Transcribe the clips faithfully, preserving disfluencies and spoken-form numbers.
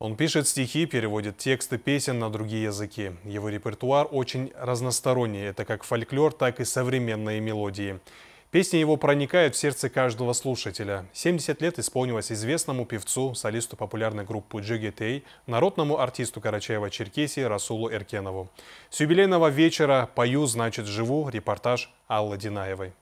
Он пишет стихи, переводит тексты песен на другие языки. Его репертуар очень разносторонний. Это как фольклор, так и современные мелодии. Песни его проникают в сердце каждого слушателя. семьдесят лет исполнилось известному певцу, солисту популярной группы Джигитей, народному артисту Карачаева-Черкесии Расулу Эркенову. С юбилейного вечера «Пою, значит живу» репортаж Аллы Динаевой.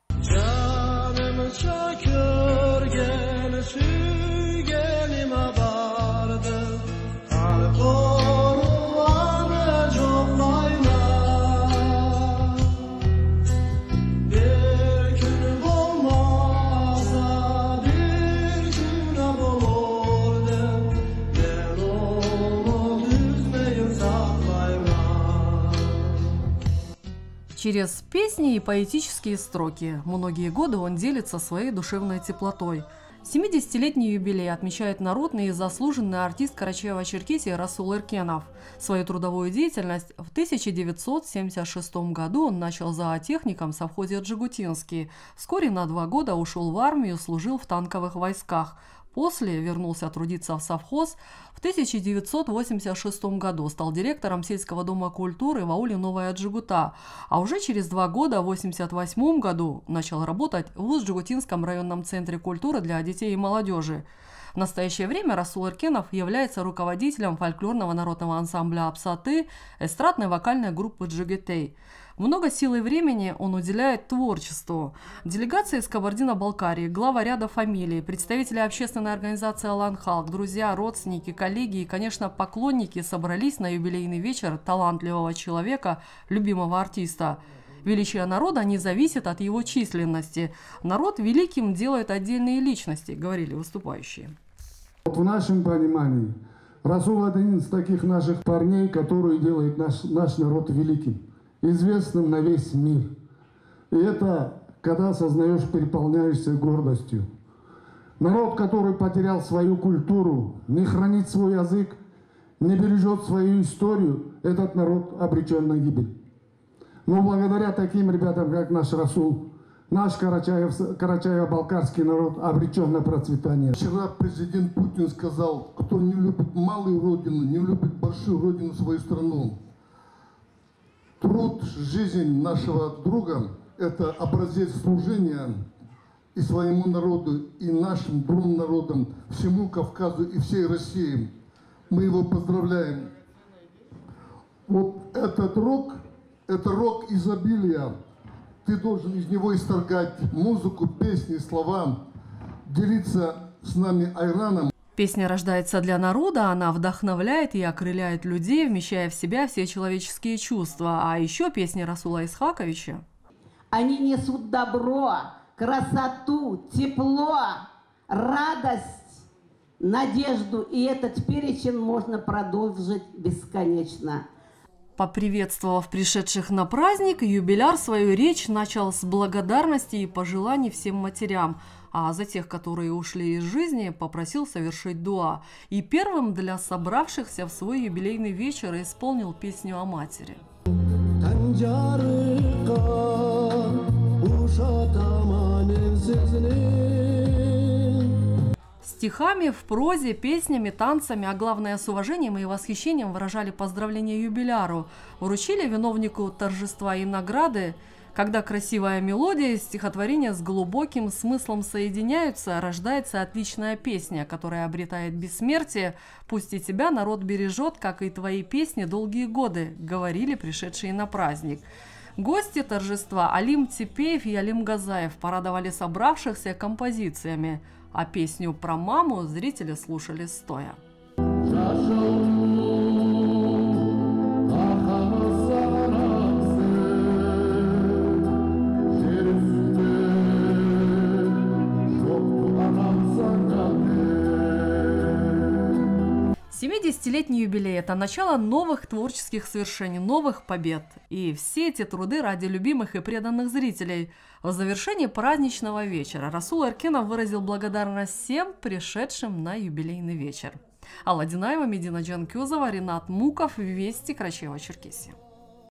Через песни и поэтические строки многие годы он делится своей душевной теплотой. семидесятилетний юбилей отмечает народный и заслуженный артист Карачаева-Черкесии Расул Эркенов. Свою трудовую деятельность в тысяча девятьсот семьдесят шестом году он начал зоотехником в совхозе Джигутинский. Вскоре на два года ушел в армию, служил в танковых войсках. После вернулся трудиться в совхоз. В тысяча девятьсот восемьдесят шестом году стал директором сельского дома культуры в ауле Новая Джигута, а уже через два года, в восемьдесят восьмом году, начал работать в Усть-Джигутинском районном центре культуры для детей и молодежи. В настоящее время Расул Эркенов является руководителем фольклорного народного ансамбля «Апсаты» эстрадной вокальной группы «Джигитей». Много сил и времени он уделяет творчеству. Делегации из Кабардино-Балкарии, глава ряда фамилий, представители общественной организации «Алан Халк», друзья, родственники, коллеги и, конечно, поклонники собрались на юбилейный вечер талантливого человека, любимого артиста. Величие народа не зависит от его численности. Народ великим делает отдельные личности, говорили выступающие. В нашем понимании Расул один из таких наших парней, который делает наш, наш народ великим, известным на весь мир. И это, когда осознаешь, переполняешься гордостью. Народ, который потерял свою культуру, не хранит свой язык, не бережет свою историю, этот народ обречен на гибель. Но благодаря таким ребятам, как наш Расул, наш Карачаев, Карачаево-Балкарский народ обречен на процветание. Вчера президент Путин сказал, кто не любит малую родину, не любит большую родину, свою страну. Труд, жизнь нашего друга – это образец служения и своему народу, и нашим двум народам, всему Кавказу и всей России. Мы его поздравляем. Вот этот рок, это рок изобилия. Ты должен из него исторгать музыку, песни, слова, делиться с нами айраном. Песня рождается для народа, она вдохновляет и окрыляет людей, вмещая в себя все человеческие чувства. А еще песни Расула Исхаковича. Они несут добро, красоту, тепло, радость, надежду. И этот перечень можно продолжить бесконечно. Поприветствовав пришедших на праздник, юбиляр свою речь начал с благодарности и пожеланий всем матерям, а за тех, которые ушли из жизни, попросил совершить дуа. И первым для собравшихся в свой юбилейный вечер исполнил песню о матери. Стихами, в прозе, песнями, танцами, а главное с уважением и восхищением выражали поздравления юбиляру, вручили виновнику торжества и награды. Когда красивая мелодия и стихотворение с глубоким смыслом соединяются, рождается отличная песня, которая обретает бессмертие. Пусть и тебя народ бережет, как и твои песни долгие годы, говорили пришедшие на праздник. Гости торжества Алим Типеев и Алим Газаев порадовали собравшихся композициями, а песню про маму зрители слушали стоя. семидесятилетний юбилей – это начало новых творческих свершений, новых побед. И все эти труды ради любимых и преданных зрителей. В завершении праздничного вечера Расул Эркенов выразил благодарность всем пришедшим на юбилейный вечер. Алла Динаева, Медина Джанкюзова, Ренат Муков, Вести, Карачаево-Черкесия.